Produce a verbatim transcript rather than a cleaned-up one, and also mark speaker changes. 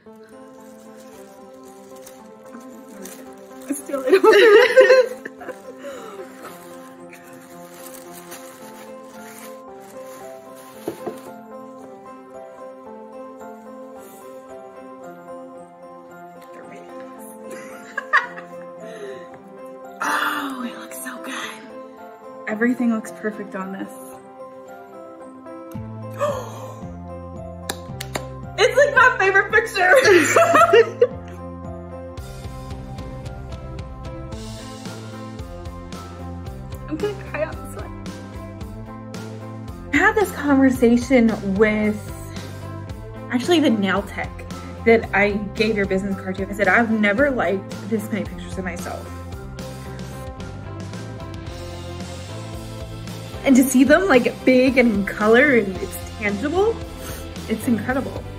Speaker 1: Steal it. Oh, it looks so good. Everything looks perfect on this. It's like my favorite picture. I'm gonna cry on this one. I had this conversation with actually the nail tech that I gave your business card to. I said, I've never liked this many pictures of myself. And to see them like big and in color and it's tangible, it's incredible.